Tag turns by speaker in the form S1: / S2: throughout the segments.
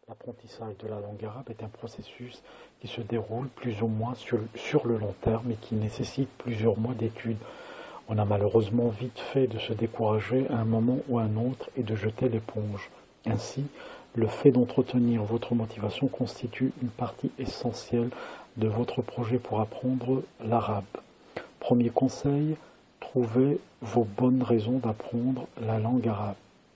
S1: L'apprentissage de la langue arabe est un processus qui se déroule plus ou moins sur le long terme et qui nécessite plusieurs mois d'études. On a malheureusement vite fait de se décourager à un moment ou à un autre et de jeter l'éponge. Ainsi, le fait d'entretenir votre motivation constitue une partie essentielle de votre projet pour apprendre l'arabe. Premier conseil, trouvez vos bonnes raisons d'apprendre la langue arabe.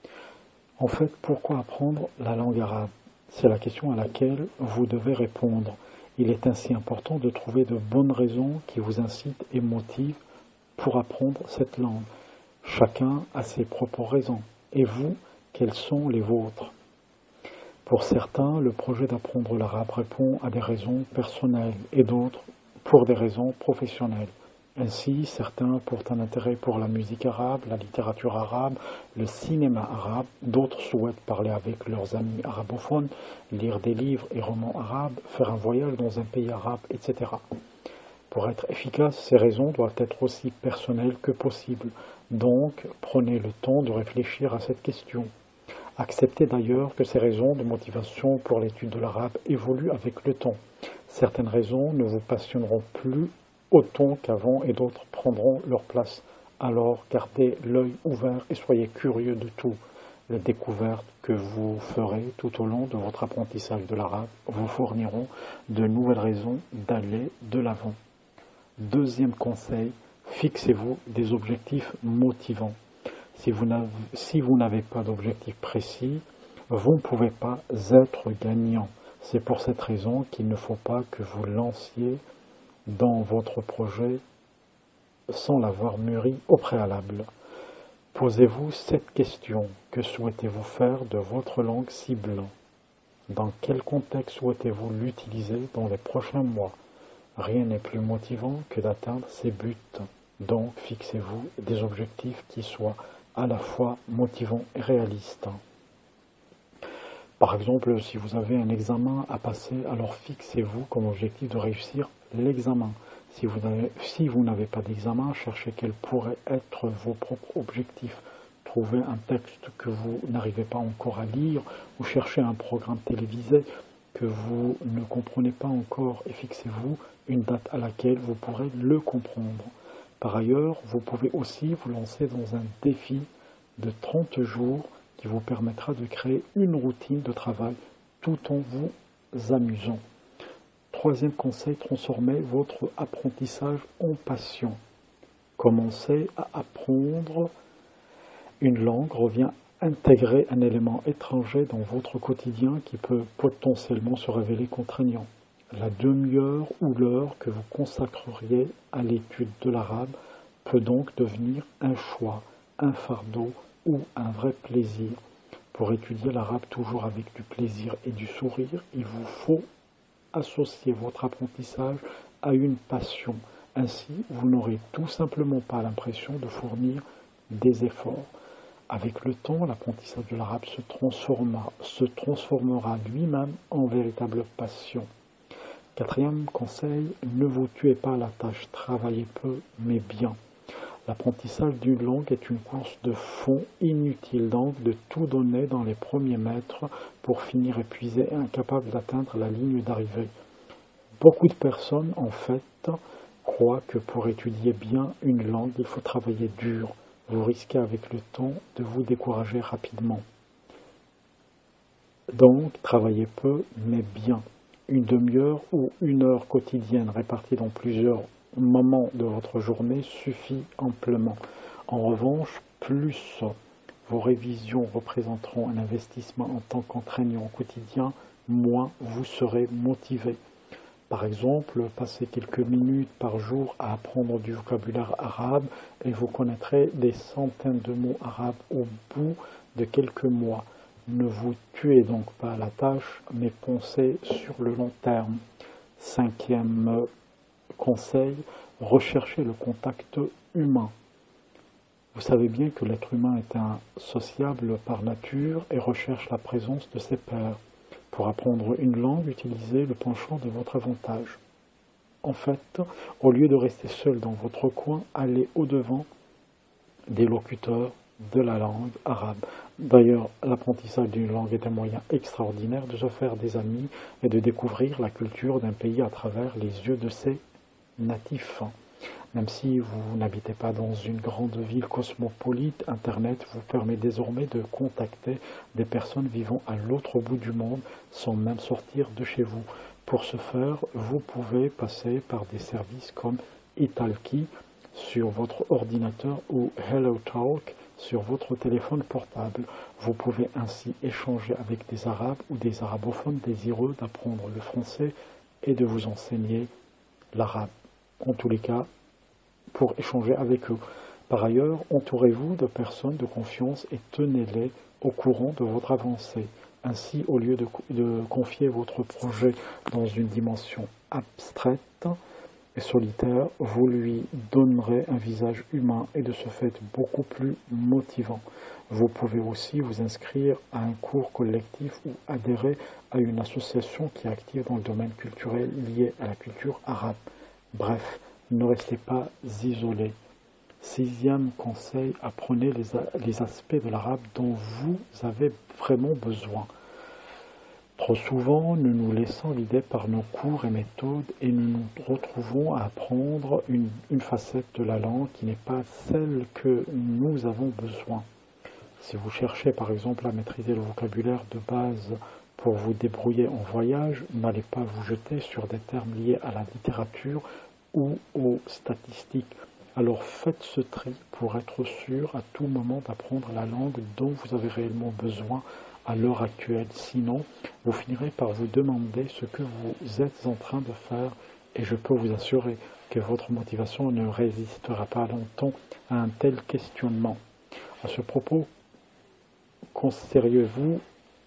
S1: En fait, pourquoi apprendre la langue arabe? C'est la question à laquelle vous devez répondre. Il est ainsi important de trouver de bonnes raisons qui vous incitent et motivent pour apprendre cette langue. Chacun a ses propres raisons. Et vous, quelles sont les vôtres? Pour certains, le projet d'apprendre l'arabe répond à des raisons personnelles et d'autres pour des raisons professionnelles. Ainsi, certains portent un intérêt pour la musique arabe, la littérature arabe, le cinéma arabe, d'autres souhaitent parler avec leurs amis arabophones, lire des livres et romans arabes, faire un voyage dans un pays arabe, etc. Pour être efficace, ces raisons doivent être aussi personnelles que possible. Donc, prenez le temps de réfléchir à cette question. Acceptez d'ailleurs que ces raisons de motivation pour l'étude de l'arabe évoluent avec le temps. Certaines raisons ne vous passionneront plus autant qu'avant et d'autres prendront leur place. Alors gardez l'œil ouvert et soyez curieux de tout. Les découvertes que vous ferez tout au long de votre apprentissage de l'arabe vous fourniront de nouvelles raisons d'aller de l'avant. Deuxième conseil, fixez-vous des objectifs motivants. Si vous n'avez pas d'objectif précis, vous ne pouvez pas être gagnant. C'est pour cette raison qu'il ne faut pas que vous lanciez dans votre projet sans l'avoir mûri au préalable. Posez-vous cette question. Que souhaitez-vous faire de votre langue cible? Dans quel contexte souhaitez-vous l'utiliser dans les prochains mois? Rien n'est plus motivant que d'atteindre ces buts. Donc, fixez-vous des objectifs qui soient à la fois motivants et réalistes. Par exemple, si vous avez un examen à passer, alors fixez-vous comme objectif de réussir l'examen. Si vous n'avez pas d'examen, cherchez quels pourraient être vos propres objectifs. Trouvez un texte que vous n'arrivez pas encore à lire ou cherchez un programme télévisé que vous ne comprenez pas encore et fixez-vous une date à laquelle vous pourrez le comprendre. Par ailleurs, vous pouvez aussi vous lancer dans un défi de 30 jours qui vous permettra de créer une routine de travail tout en vous amusant. Troisième conseil, transformez votre apprentissage en passion. Commencer à apprendre une langue revient à intégrer un élément étranger dans votre quotidien qui peut potentiellement se révéler contraignant. La demi-heure ou l'heure que vous consacreriez à l'étude de l'arabe peut donc devenir un choix, un fardeau ou un vrai plaisir. Pour étudier l'arabe toujours avec du plaisir et du sourire, il vous faut associer votre apprentissage à une passion. Ainsi, vous n'aurez tout simplement pas l'impression de fournir des efforts. Avec le temps, l'apprentissage de l'arabe se transformera lui-même en véritable passion. Quatrième conseil, ne vous tuez pas à la tâche, travaillez peu mais bien. L'apprentissage d'une langue est une course de fond, inutile donc de tout donner dans les premiers mètres pour finir épuisé et incapable d'atteindre la ligne d'arrivée. Beaucoup de personnes, en fait, croient que pour étudier bien une langue, il faut travailler dur. Vous risquez avec le temps de vous décourager rapidement. Donc, travaillez peu mais bien. Une demi-heure ou une heure quotidienne répartie dans plusieurs moments de votre journée suffit amplement. En revanche, plus vos révisions représenteront un investissement en temps qu'entraînant au quotidien, moins vous serez motivé. Par exemple, passez quelques minutes par jour à apprendre du vocabulaire arabe et vous connaîtrez des centaines de mots arabes au bout de quelques mois. Ne vous tuez donc pas à la tâche, mais pensez sur le long terme. Cinquième conseil, recherchez le contact humain. Vous savez bien que l'être humain est un sociable par nature et recherche la présence de ses pairs. Pour apprendre une langue, utilisez le penchant de votre avantage. En fait, au lieu de rester seul dans votre coin, allez au-devant des locuteurs de la langue arabe. D'ailleurs, l'apprentissage d'une langue est un moyen extraordinaire de se faire des amis et de découvrir la culture d'un pays à travers les yeux de ses natifs. Même si vous n'habitez pas dans une grande ville cosmopolite, Internet vous permet désormais de contacter des personnes vivant à l'autre bout du monde sans même sortir de chez vous. Pour ce faire, vous pouvez passer par des services comme Italki sur votre ordinateur ou HelloTalk sur votre téléphone portable. Vous pouvez ainsi échanger avec des Arabes ou des arabophones désireux d'apprendre le français et de vous enseigner l'arabe. En tous les cas, pour échanger avec eux. Par ailleurs, entourez-vous de personnes de confiance et tenez-les au courant de votre avancée. Ainsi, au lieu de confier votre projet dans une dimension abstraite et solitaire, vous lui donnerez un visage humain et de ce fait beaucoup plus motivant. Vous pouvez aussi vous inscrire à un cours collectif ou adhérer à une association qui est active dans le domaine culturel lié à la culture arabe. Bref, ne restez pas isolés. 6e conseil, apprenez les aspects de l'arabe dont vous avez vraiment besoin. Trop souvent, nous nous laissons guider par nos cours et méthodes et nous nous retrouvons à apprendre une facette de la langue qui n'est pas celle que nous avons besoin. Si vous cherchez par exemple à maîtriser le vocabulaire de base pour vous débrouiller en voyage, n'allez pas vous jeter sur des termes liés à la littérature ou aux statistiques. Alors faites ce tri pour être sûr à tout moment d'apprendre la langue dont vous avez réellement besoin à l'heure actuelle. Sinon, vous finirez par vous demander ce que vous êtes en train de faire et je peux vous assurer que votre motivation ne résistera pas longtemps à un tel questionnement. À ce propos, conseilleriez-vous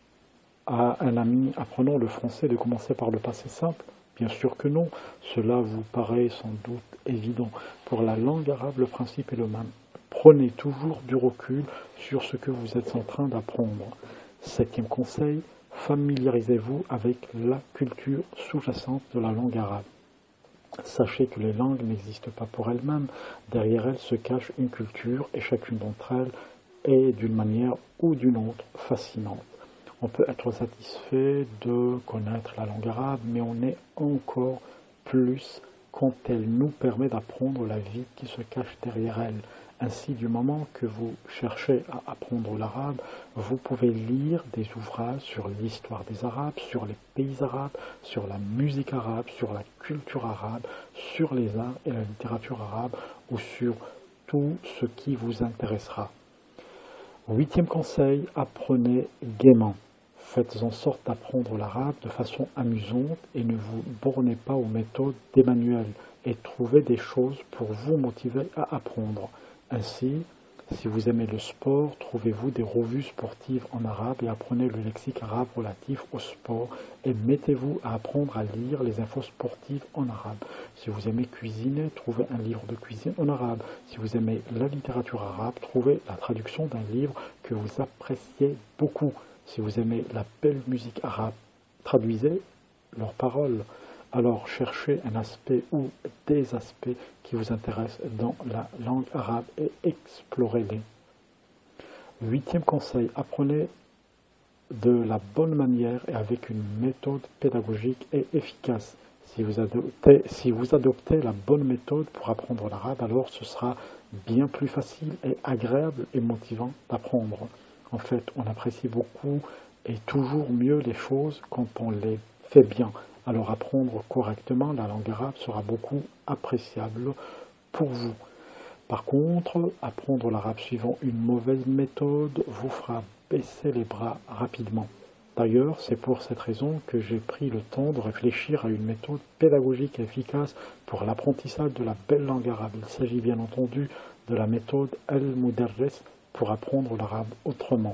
S1: à un ami apprenant le français de commencer par le passé simple ? Bien sûr que non, cela vous paraît sans doute évident. Pour la langue arabe, le principe est le même. Prenez toujours du recul sur ce que vous êtes en train d'apprendre. 7e conseil, familiarisez-vous avec la culture sous-jacente de la langue arabe. Sachez que les langues n'existent pas pour elles-mêmes. Derrière elles se cache une culture et chacune d'entre elles est d'une manière ou d'une autre fascinante. On peut être satisfait de connaître la langue arabe, mais on est encore plus quand elle nous permet d'apprendre la vie qui se cache derrière elle. Ainsi, du moment que vous cherchez à apprendre l'arabe, vous pouvez lire des ouvrages sur l'histoire des Arabes, sur les pays arabes, sur la musique arabe, sur la culture arabe, sur les arts et la littérature arabe, ou sur tout ce qui vous intéressera. 8e conseil, apprenez gaiement. Faites en sorte d'apprendre l'arabe de façon amusante et ne vous bornez pas aux méthodes d'Emmanuel et trouvez des choses pour vous motiver à apprendre. Ainsi, si vous aimez le sport, trouvez-vous des revues sportives en arabe et apprenez le lexique arabe relatif au sport et mettez-vous à apprendre à lire les infos sportives en arabe. Si vous aimez cuisiner, trouvez un livre de cuisine en arabe. Si vous aimez la littérature arabe, trouvez la traduction d'un livre que vous appréciez beaucoup. Si vous aimez la belle musique arabe, traduisez leurs paroles. Alors cherchez un aspect ou des aspects qui vous intéressent dans la langue arabe et explorez-les. 8e conseil, apprenez de la bonne manière et avec une méthode pédagogique et efficace. Si vous adoptez la bonne méthode pour apprendre l'arabe, alors ce sera bien plus facile et agréable et motivant d'apprendre. En fait, on apprécie beaucoup et toujours mieux les choses quand on les fait bien. Alors apprendre correctement la langue arabe sera beaucoup appréciable pour vous. Par contre, apprendre l'arabe suivant une mauvaise méthode vous fera baisser les bras rapidement. D'ailleurs, c'est pour cette raison que j'ai pris le temps de réfléchir à une méthode pédagogique efficace pour l'apprentissage de la belle langue arabe. Il s'agit bien entendu de la méthode Al-Mudarris pour apprendre l'arabe autrement.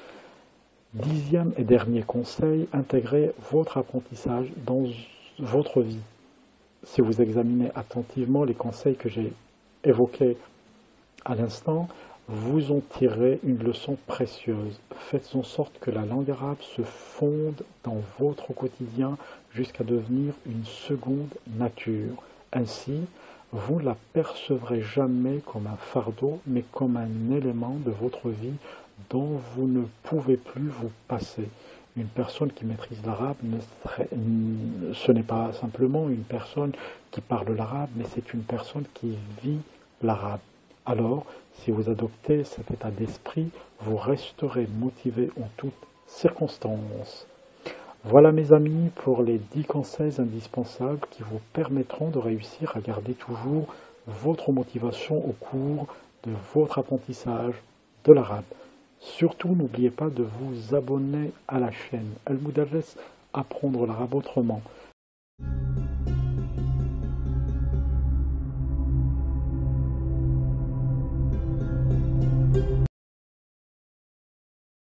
S1: 10e et dernier conseil, intégrez votre apprentissage dans votre vie. Si vous examinez attentivement les conseils que j'ai évoqués à l'instant, vous en tirerez une leçon précieuse. Faites en sorte que la langue arabe se fonde dans votre quotidien jusqu'à devenir une seconde nature. Ainsi, vous ne la percevrez jamais comme un fardeau, mais comme un élément de votre vie dont vous ne pouvez plus vous passer. Une personne qui maîtrise l'arabe, ce n'est pas simplement une personne qui parle l'arabe, mais c'est une personne qui vit l'arabe. Alors, si vous adoptez cet état d'esprit, vous resterez motivé en toutes circonstances. Voilà mes amis pour les 10 conseils indispensables qui vous permettront de réussir à garder toujours votre motivation au cours de votre apprentissage de l'arabe. Surtout, n'oubliez pas de vous abonner à la chaîne Al Mudarris, apprendre l'arabe autrement.